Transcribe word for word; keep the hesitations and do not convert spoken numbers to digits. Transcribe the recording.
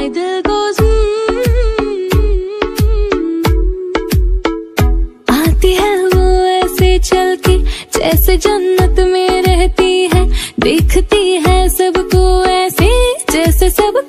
my दिल goes आती है वो ऐसे चल के जैसे जन्नत में रहती है, दिखती है सबको ऐसे जैसे सब